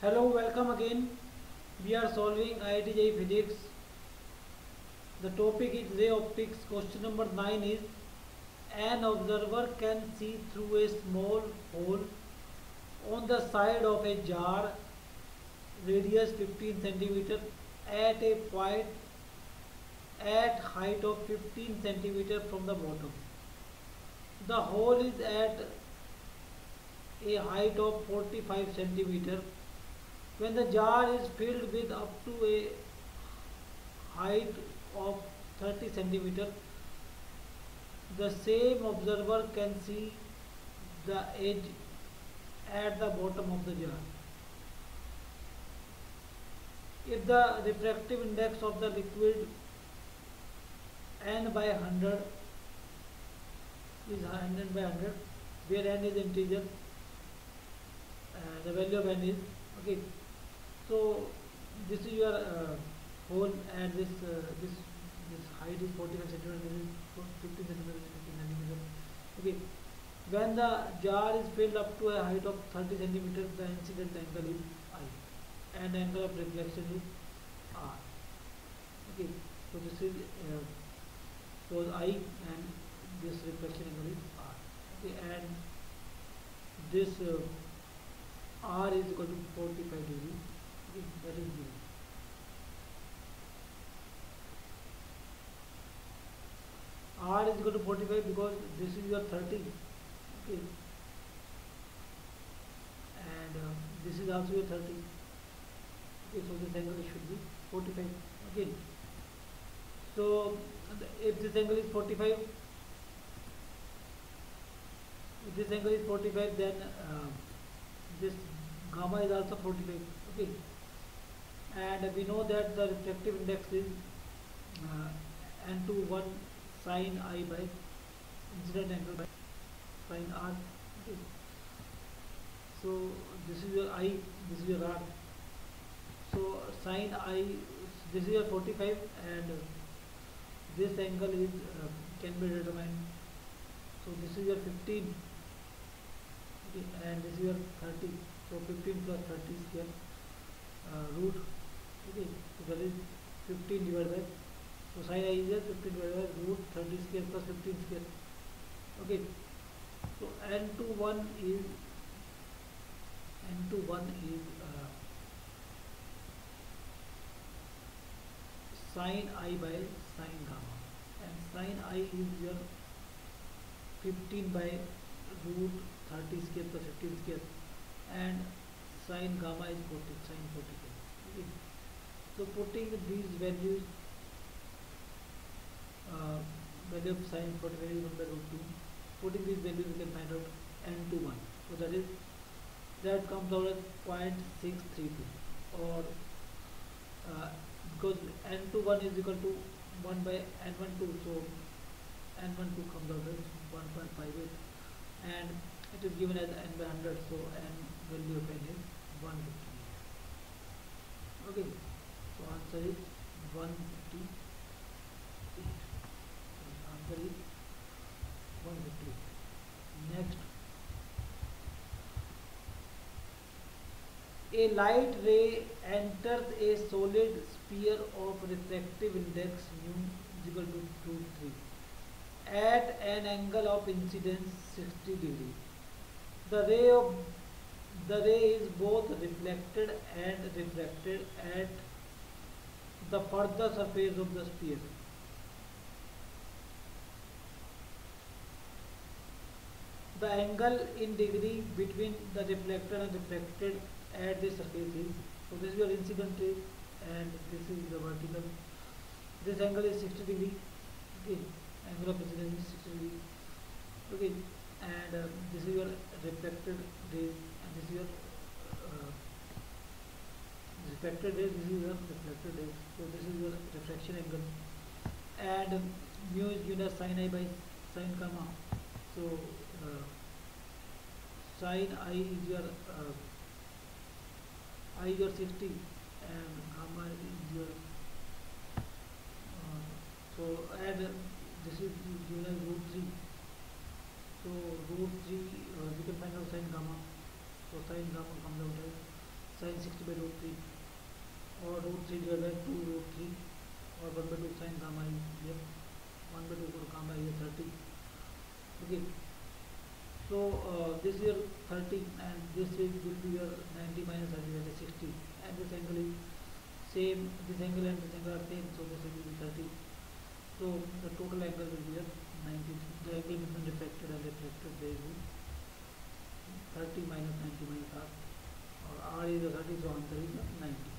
Hello, welcome again. We are solving IIT JEE Physics. The topic is ray optics. Question number 9 is an observer can see through a small hole on the side of a jar radius 15 centimeter at a point at height of 15 centimeter from the bottom. The hole is at a height of 45 centimeter. When the jar is filled with up to a height of 30 centimeter, the same observer can see the edge at the bottom of the jar. If the refractive index of the liquid n by 100 is 100 by 100, where n is integer, the value of n is okay. So this is your hole, and this height is 45 centimeter, this is 15 centimeter, 15 centimeter. Okay. When the jar is filled up to a height of 30 centimeter, the incident angle is I, and angle of reflection is R. Okay. So this is I, and this reflection angle is R. Okay, and this R is equal to 45 degree. Okay, that is given. R is equal to 45 because this is your 30. Okay, and this is also your 30. Okay, so this angle should be 45. Okay, so if this angle is 45, then this gamma is also 45. Okay, and we know that the refractive index is n21 sin I by incident angle by sin R. Okay, so this is your I, this is your R. So sin I, this is your 45, and this angle is can be determined. So this is your 15, okay, and this is your 30. So 15 plus 30 square root. Okay, so that is 15 divided by. So sin I is 15 divided by root 30 square plus 15 square. Okay, so n21 is sin I by sin gamma, and sin I is your 15 by root 30 square plus 15 square, and sin gamma is 40, sin 40. Okay. So putting these values, value of sin 45 is 1 by root 2. Putting these values, we can find out n21. So that comes out as 0.632, or because n21 is equal to 1 by n12, so n12 comes out as 1.58, and it is given as n by 100, so n value of n is 150. Okay, so answer is 150. Answer is 150. Next, a light ray enters a solid sphere of refractive index mu is equal to root 3 at an angle of incidence 60 degree. The ray is both reflected and refracted at the further surface of the sphere. The angle in degree between the reflected and refracted at this surface is, so this is your incident ray, and this is the vertical. This angle is 60 degree. Okay, angle of incidence is 60 degree. Okay, and this is your reflected rays, and this is your refracted rays. This is your reflected rays. So this is your refraction angle, and mu is given as sin I by sin gamma. So sin I is your I is your 60, and gamma is your so, and this is given as root 3. So root 3 we can find out sin gamma. So sin gamma comes out as sin 60/√3 और √3 divided by 2 √3 और 1/2 sin gamma is here, 1/2 for gamma is 30. Okay, so this here 30 and this will be your 90 minus 30, that is 60, and this angle is same, this angle and this angle are same, so this angle will be 30. So the total angle will be 90. The angle between refracted and reflected, there will be 30 minus 90 minus r, or r is 30, so answer is 90.